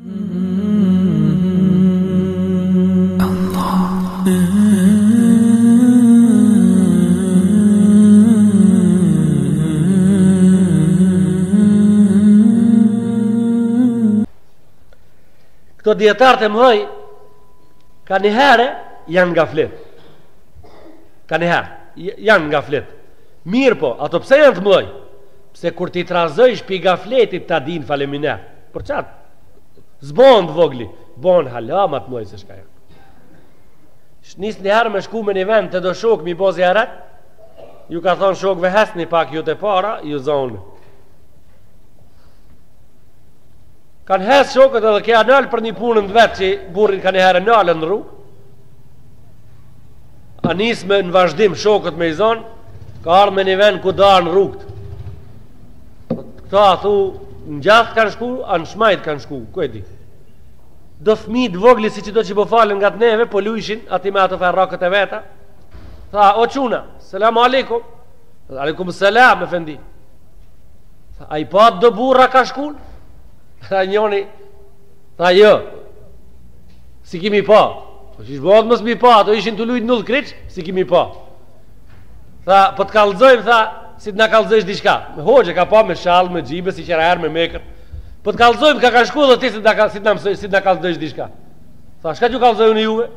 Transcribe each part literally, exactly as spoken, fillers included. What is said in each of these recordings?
Këto djetarët e mëdhej ka një herë janë nga flet. Ka një herë janë nga flet. Mirë po, ato pse janë të mëdhej? Pse kur ti trazojsh pi gafletit ta din faleminer. Për çat? Zbon të vogli, bon halamat mëdhej se shka janë. Nis një herë me shku me një vend të do shok mi bo zjaret, ju ka thonë shokve hesni pak ju të para, ju zonë. Kanë hes shokët edhe kja nëllë për një punën të vetë që burrin ka një herë nëllë në rrugë. A nisë me në vazhdim shokët me i zonë, ka ardhë me një vend ku da në rrugët. Këta a thu, në gjathë kanë shku, a në shmajt kanë shku, ku e di. Do fmi të vogli si që do që po falen nga të neve, po luishin, ati me ato ferrakët e veta. Tha, o quna, selamu alikum. Alikum selam, e fendi. Tha, a i pat do burra ka shkun? Tha njoni, tha jo, si kimi pa. Po që ishbot mës mi pa, ato ishin të lujt nullë kryq, si kimi pa. Tha, po të kalzojmë, tha, si të na kalzojsh diçka. Me hoqe ka pa me shalë, me gjibe, si qera erë, me mekër. Po të kalzojmë, ka ka shku dhe ti si të na kalzojsh diçka. Tha, shka që kalzojnë juve?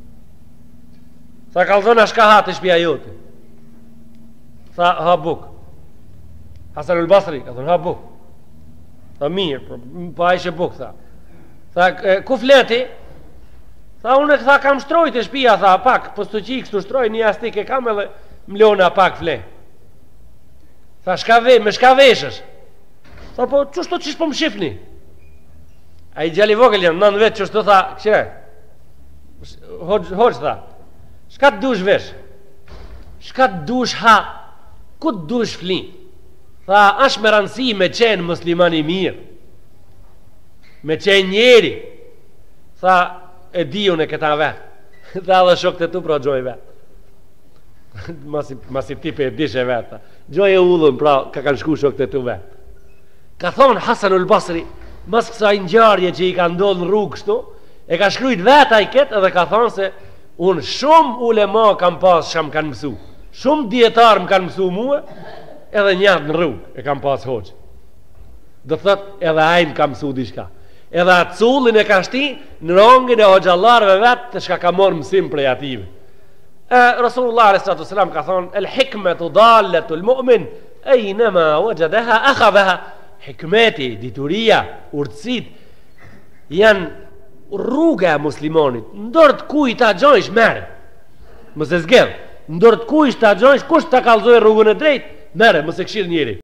Tha, kalzojnë a shka hatë shpia jote. Tha, ha buk. Hasan ul Basri, ka thonë, ha buk. Tha, mirë, po a ishe buk, tha. Tha, ku fleti? Tha, unë e tha, kam shtrojt e shpia, tha, pak, po së të qikë, së të shtroj, një astik e kam edhe mlona pak fle. Tha, shka ve, me shka veshësh? Tha, po, qështë të qishë po më shifni? A i gjalli vogël janë, nënë vetë qështë të tha, këshire, hoqë, tha, shka të dush vesh? Shka të dush ha? Ku të dush fli? Tha, ashtë me rëndësi me qenë muslimani mirë, me qenë njeri. Tha, e di unë e këta vetë. Tha dhe shok të tu pra gjoj vetë. Masi tipe e dishe vetë. Gjoj e ullën pra ka kanë shku shok të tu vetë. Ka thonë Hasan ul Basri, mas kësa i njarje që i ka ndonë në rrugë kështu, e ka shkrujt vetë a i ketë edhe ka thonë se unë shumë ulema kam pas që më kanë mësu. Shumë djetarë më kanë mësu muë, edhe njatë në rrugë e kam pas hoqë. Dhe thët edhe ajmë kam mësu di shka. Edhe atë cullin e ka shti në rongin e hoxallarve vetë të shka ka morë mësim prej ative. E, Rasulullah sallallahu alaihi ka thonë, el hikmetu dalletu l mu'min, e i nëma wajadaha akhabaha. Hikmeti, dituria, urtësit, janë rruga e muslimonit. Ndërët kuj ta gjojsh merë, mëse zgedh. Ndërët kuj ta gjojsh, kush ta kalzoj rrugën e drejt, mere, mëse këshirë njeri.